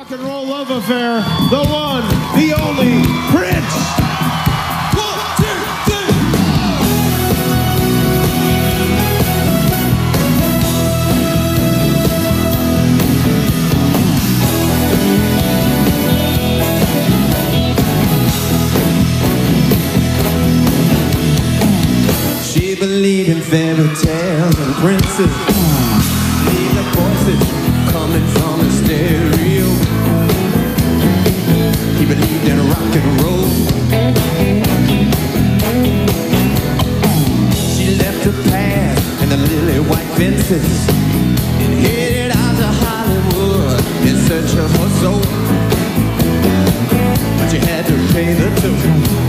rock and roll love affair, the one, the only, Prince. 1, 2, 3. She believed in fairy tales and princes. Believed the voices coming from the stereo. He believed in rock and roll. She left her past and the lily white fences and headed out to Hollywood in search of her soul. But she had to pay the toll.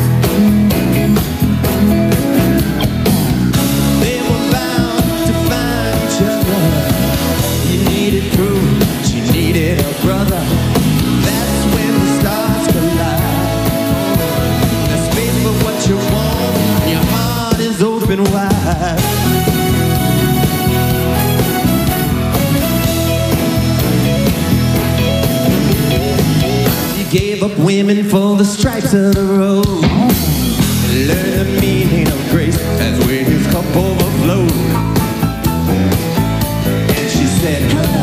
She needed a brother. That's when the stars collide. There's space for what you want. Your heart is open wide. She gave up women for the stripes of the road and learned the meaning of grace as when his cup overflowed. And she said, hello.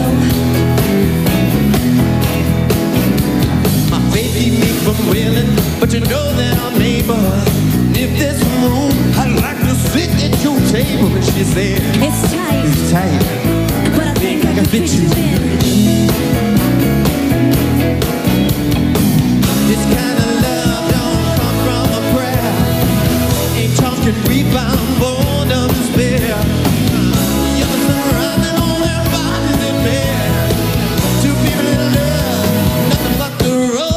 Keep me from willing, but you know that I'm able. And if there's room, I'd like to sit at your table. And she said, it's tight, but I think I can fit you in. This kind of love don't come from a prayer. Ain't talking rebound, born of despair. You're surrounded on their bodies in bed. Two people in love, nothing but the road.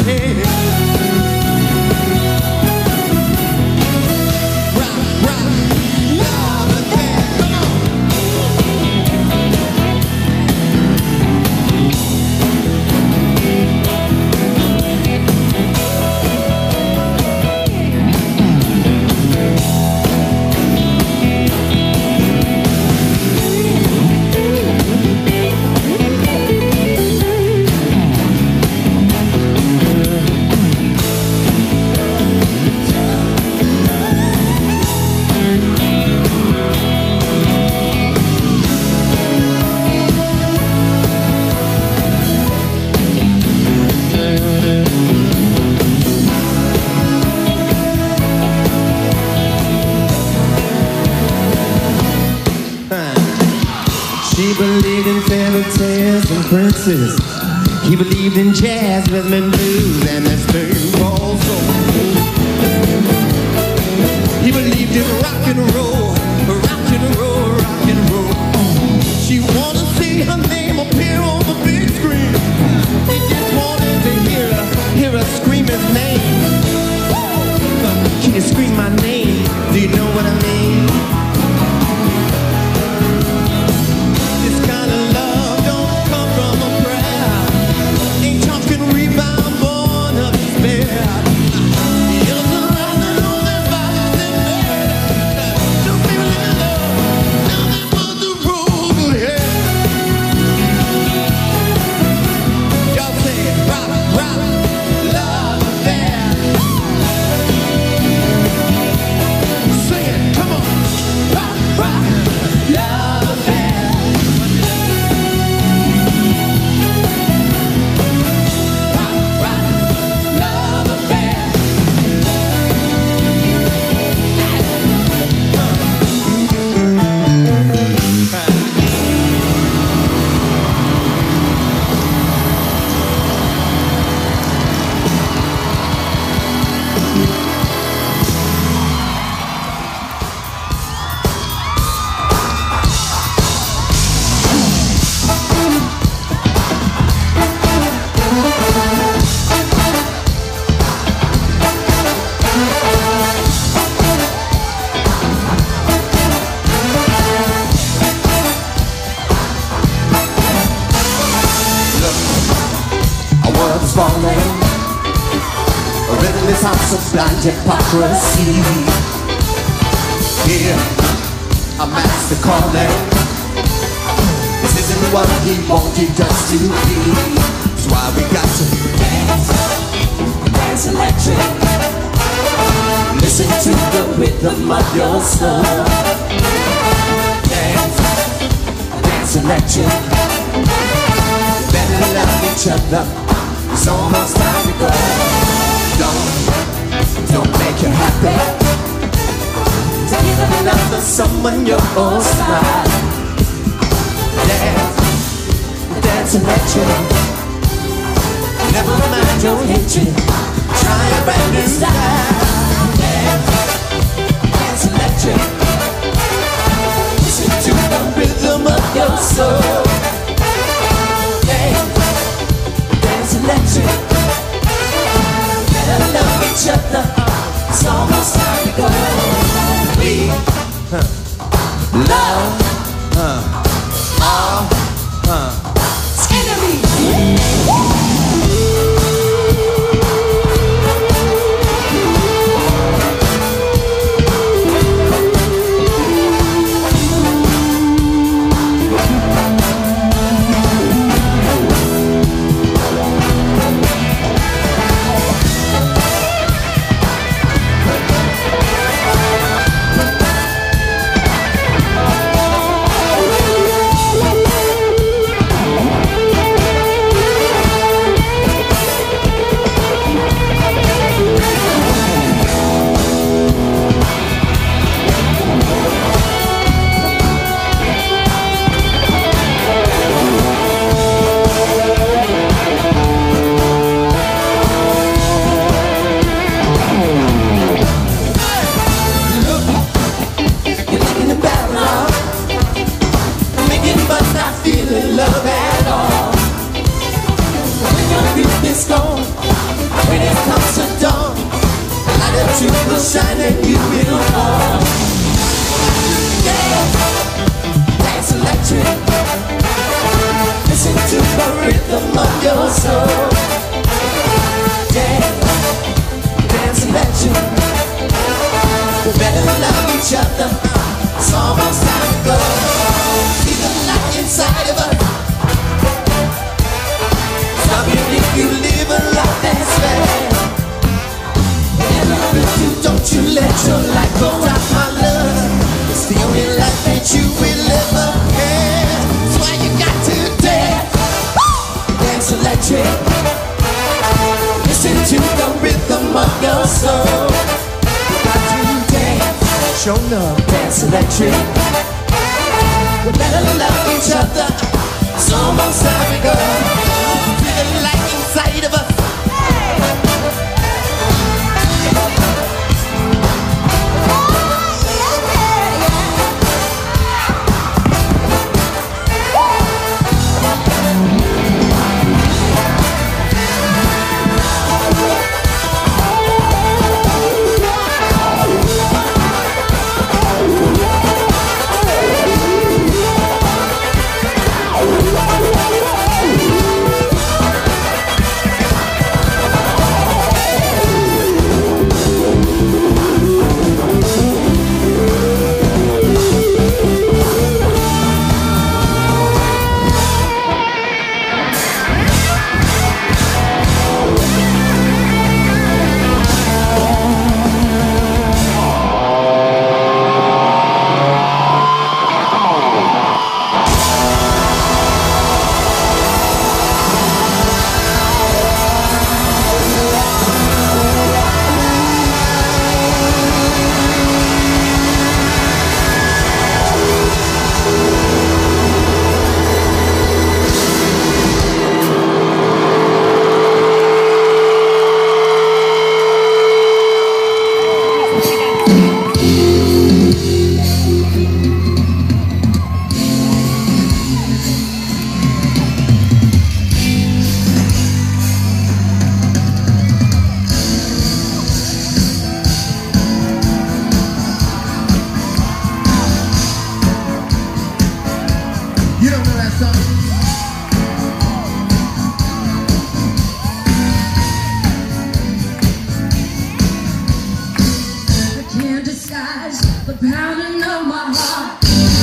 She believed in fairy tales and princes. He believed in jazz, rhythm and blues, and that spoonball soul. He believed in rock and roll, rock and roll, rock and roll. She wanted to see her name appear on the big screen. He just wanted to hear her scream his name. Can you scream my name? Do you know what I mean? This house of blind hypocrisy. Here, a master calling. This isn't what he wanted us to be. That's why we got to dance electric. Listen to the rhythm of your soul. Dance electric. Better love each other. It's almost time to go. Don't make you happy. To give another someone your own smile. Dance electric. Never mind your hatred. Try a brand new style. Dance electric. Listen to the rhythm of your soul. Dance electric. Better love each other. It's almost time to go. We love all enemies.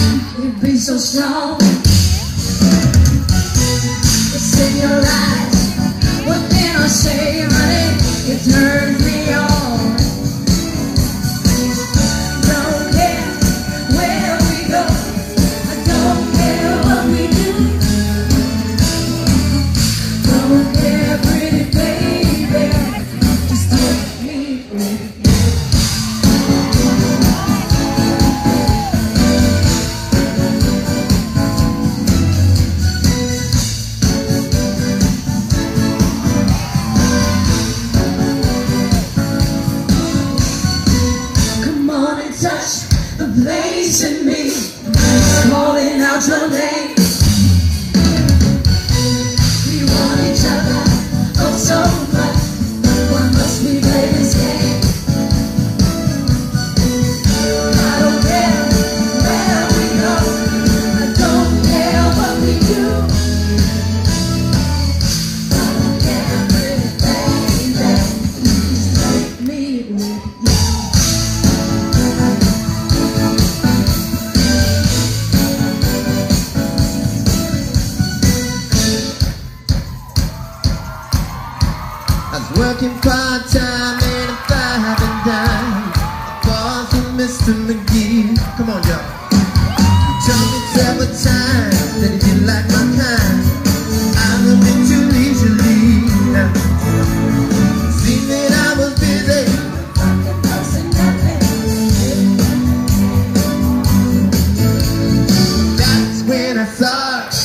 so strong. It's in your eyes. Working part-time and a 5 and dime. Falls for Mr. McGee. Come on, y'all. You told me several times that you didn't like my kind. I love it too leisurely. See that I was busy. That's when I saw it.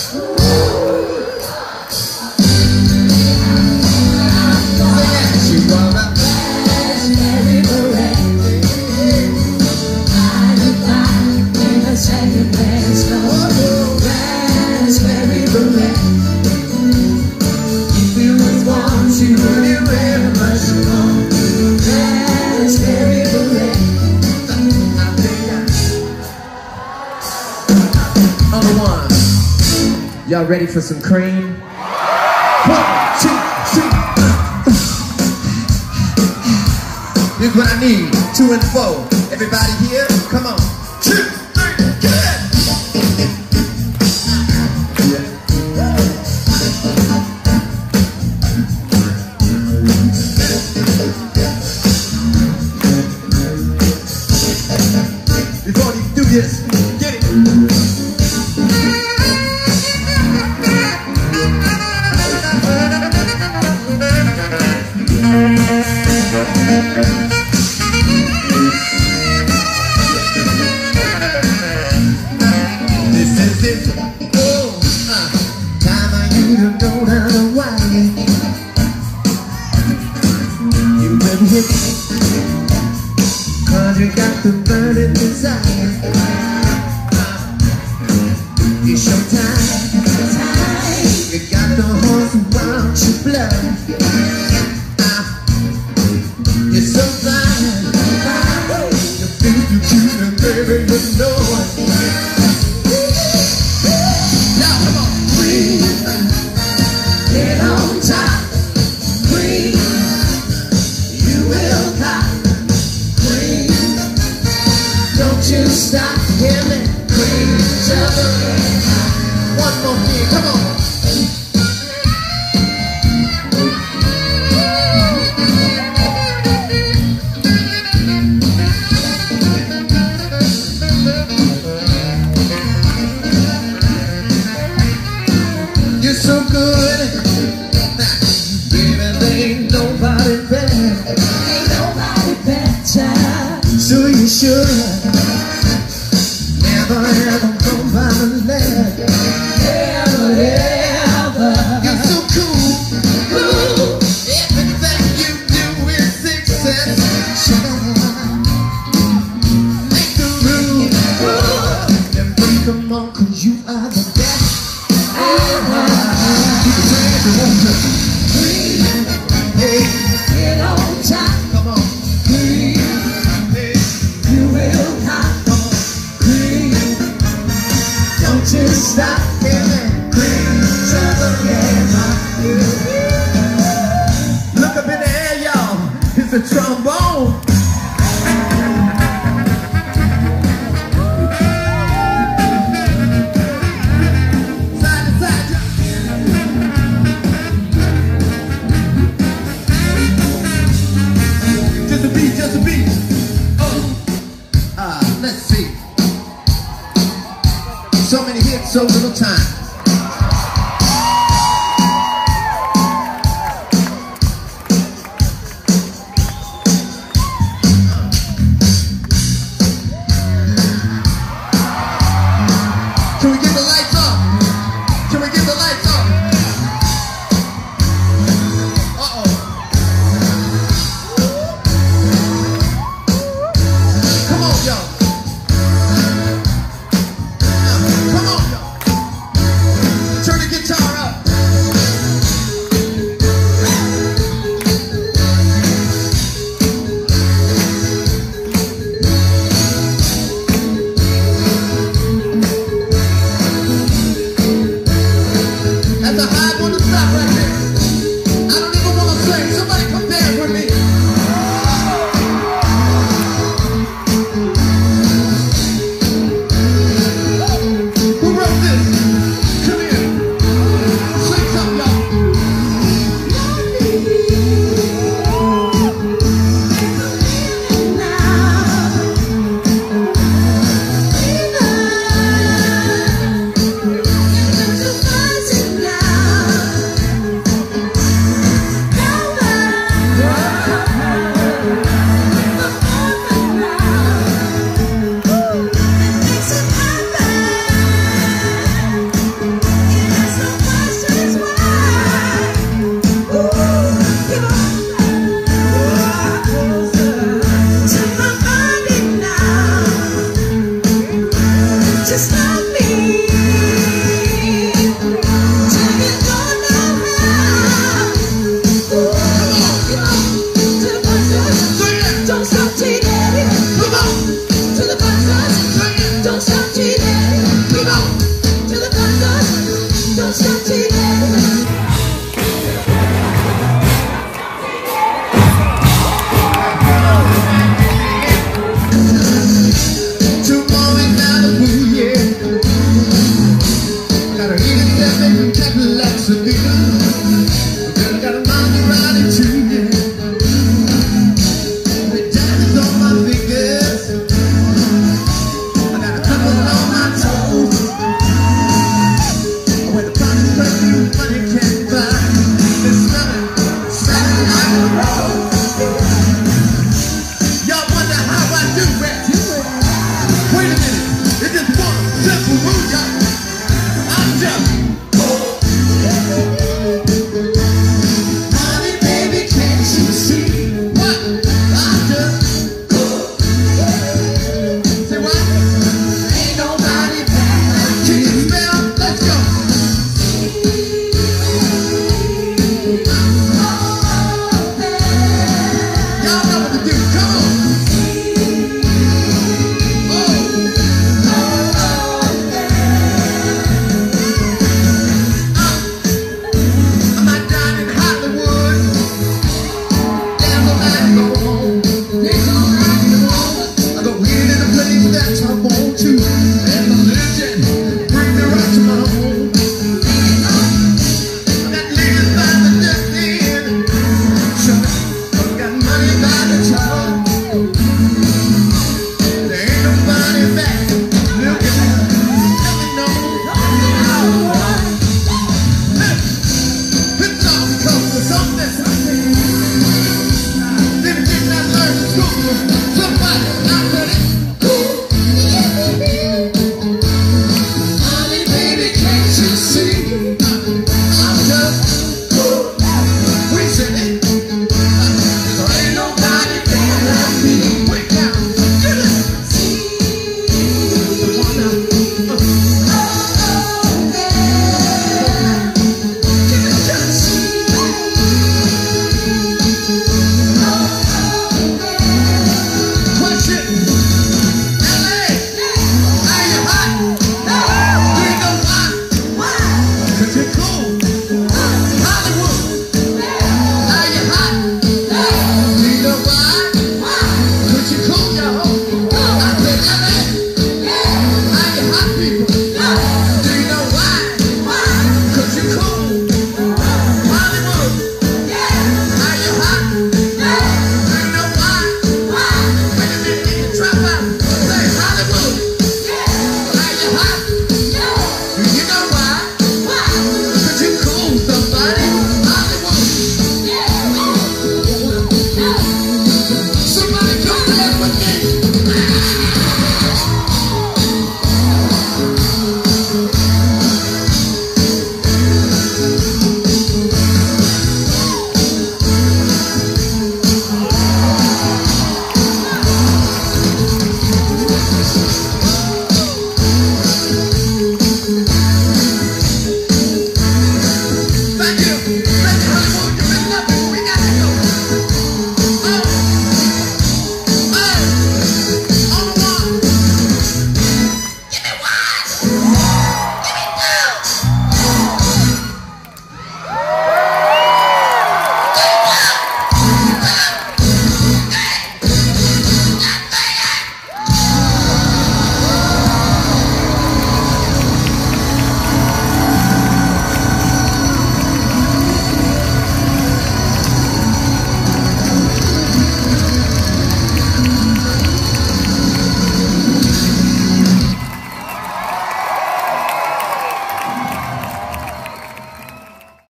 She was a raspberry beret. In a second-hand store. Raspberry beret. If you was born, she wouldn't wear much more. Raspberry beret. On the one. Y'all ready for some cream? 1, 2, 3. Here's what I need. 2 and 4. Everybody here? Come on. 2, 3, get it! Before you do this, get it! This is it. Oh, time I you to go down the wire. You better hit me, 'cause you got the burning desire. It's your time. You got the horse who wants your blood.